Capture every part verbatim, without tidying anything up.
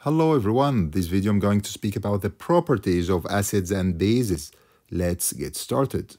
Hello everyone, this video I'm going to speak about the properties of acids and bases. Let's get started.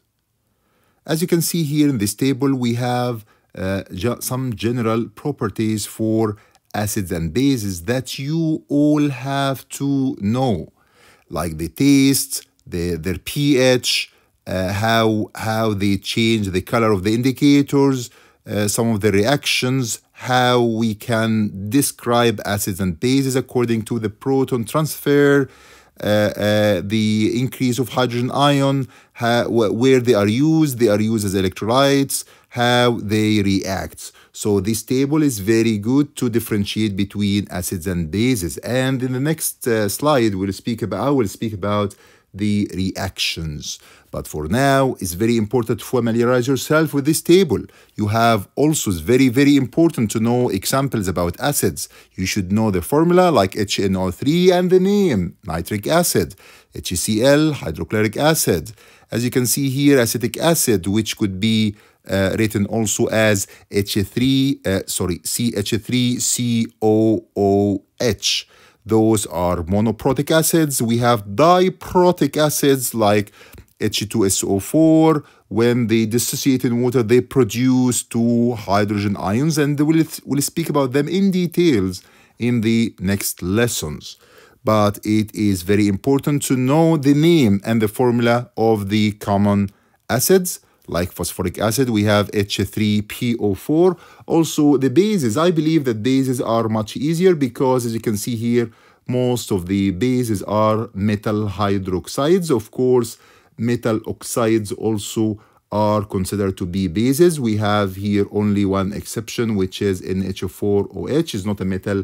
As you can see here in this table, we have uh, some general properties for acids and bases that you all have to know, like the taste, the, their pH, uh, how, how they change the color of the indicators, uh, some of the reactions, how we can describe acids and bases according to the proton transfer, uh, uh, the increase of hydrogen ion, how, where they are used, they are used as electrolytes, how they react. So this table is very good to differentiate between acids and bases. And in the next uh, slide, we'll speak about, I will speak about the reactions. But for now, it's very important to familiarize yourself with this table. You have also, it's very, very important to know examples about acids. You should know the formula like H N O three and the name, nitric acid, H C l, hydrochloric acid. As you can see here, acetic acid, which could be uh, written also as H three, uh, sorry, C H three C O O H. Those are monoprotic acids. We have diprotic acids like H two S O four. When they dissociate in water, they produce two hydrogen ions, and we'll, we'll speak about them in details in the next lessons. But it is very important to know the name and the formula of the common acids. Like phosphoric acid, we have H three P O four. Also, the bases, I believe that bases are much easier because, as you can see here, most of the bases are metal hydroxides. Of course, metal oxides also are considered to be bases. We have here only one exception, which is N H four O H, is not a metal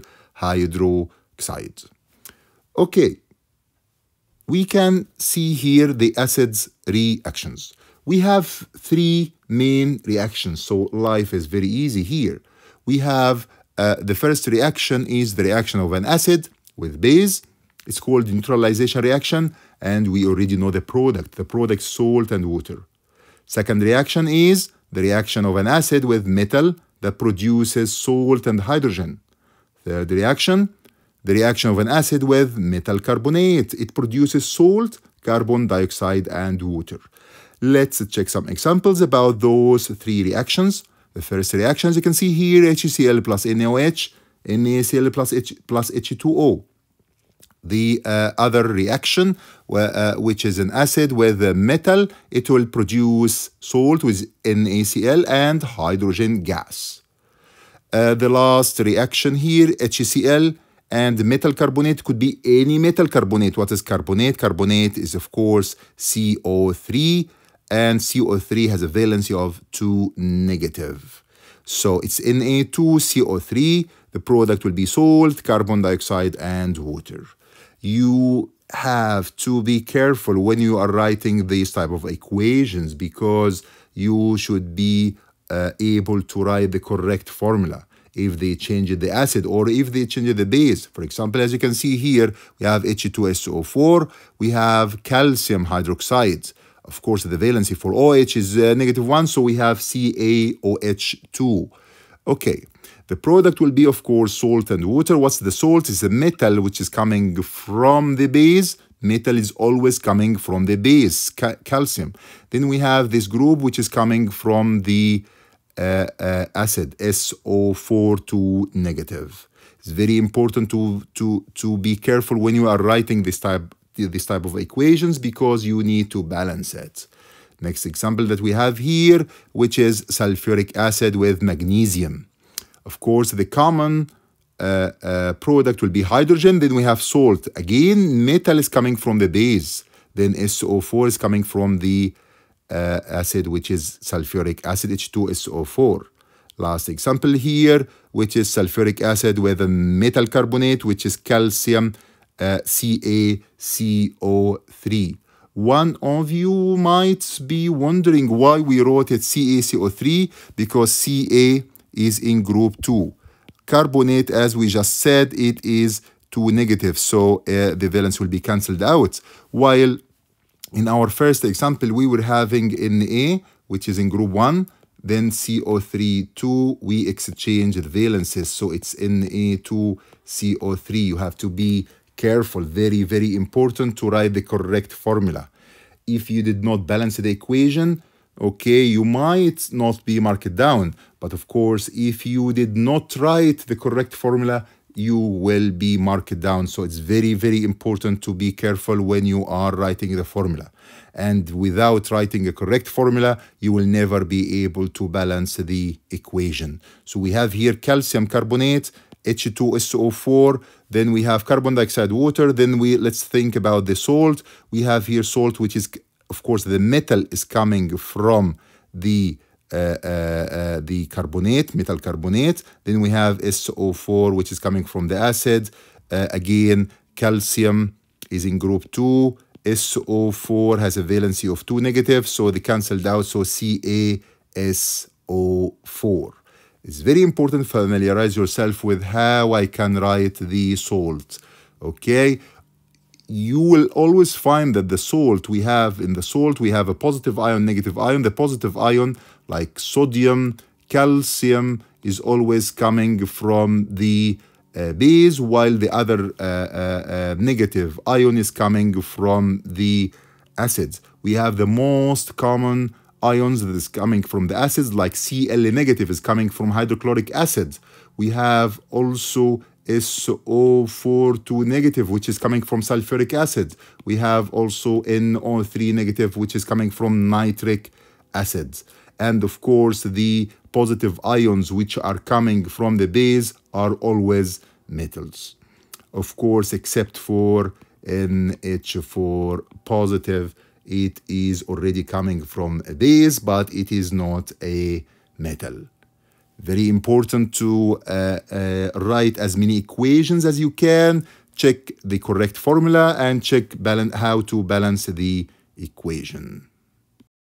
hydroxide. Okay, we can see here the acids reactions. We have three main reactions, so life is very easy here. We have uh, the first reaction is the reaction of an acid with base. It's called neutralization reaction, and we already know the product, the product salt and water. Second reaction is the reaction of an acid with metal that produces salt and hydrogen. Third reaction, the reaction of an acid with metal carbonate. It produces salt, carbon dioxide, and water. Let's check some examples about those three reactions. The first reaction, as you can see here, H C l plus N A O H, NaCl plus, H, plus H two O. The uh, other reaction, uh, which is an acid with a metal, it will produce salt with NaCl and hydrogen gas. Uh, the last reaction here, H C l and metal carbonate, could be any metal carbonate. What is carbonate? Carbonate is, of course, C O three. And C O three has a valency of two negative. So it's N A two C O three. The product will be salt, carbon dioxide, and water. You have to be careful when you are writing these type of equations because you should be uh, able to write the correct formula if they change the acid or if they change the base. For example, as you can see here, we have H two S O four, we have calcium hydroxide. Of course, the valency for OH is uh, negative one, so we have C A O H two. Okay, the product will be, of course, salt and water. What's the salt? It's a metal which is coming from the base. Metal is always coming from the base, ca calcium. Then we have this group which is coming from the uh, uh, acid, S O four two negative. It's very important to, to, to be careful when you are writing this type this type of equations because you need to balance it. Next example that we have here, which is sulfuric acid with magnesium. Of course, the common uh, uh, product will be hydrogen. Then we have salt. Again, metal is coming from the base. Then S O four is coming from the uh, acid, which is sulfuric acid, H two S O four. Last example here, which is sulfuric acid with a metal carbonate, which is calcium, Uh, C A C O three. One of you might be wondering why we wrote it C A C O three, because C A is in group two. Carbonate, as we just said, it is two negative, so uh, the valence will be cancelled out. While in our first example, we were having Na, which is in group one, then C O three two, we exchange the valences, so it's Na two C O three. You have to be careful, very, very important to write the correct formula. If you did not balance the equation, okay, you might not be marked down. But of course, if you did not write the correct formula, you will be marked down. So it's very, very important to be careful when you are writing the formula. And without writing a correct formula, you will never be able to balance the equation. So we have here calcium carbonate, H two S O four, then we have carbon dioxide water, then we let's think about the salt. We have here salt, which is, of course, the metal is coming from the uh, uh, uh, the carbonate, metal carbonate. Then we have S O four, which is coming from the acid. Uh, again, calcium is in group two. S O four has a valency of two negative, so they cancelled out, so C A S O four. It's very important to familiarize yourself with how I can write the salt, okay? You will always find that the salt we have, in the salt, we have a positive ion, negative ion. The positive ion, like sodium, calcium, is always coming from the uh, base, while the other uh, uh, uh, negative ion is coming from the acids. We have the most common ions that is coming from the acids, like Cl negative is coming from hydrochloric acid. We have also S O four two negative, which is coming from sulfuric acid. We have also N O three negative, which is coming from nitric acid. And of course, the positive ions which are coming from the base are always metals. Of course, except for N H four positive, it is already coming from a base, but it is not a metal. Very important to uh, uh, write as many equations as you can, check the correct formula, and check balance, how to balance the equation.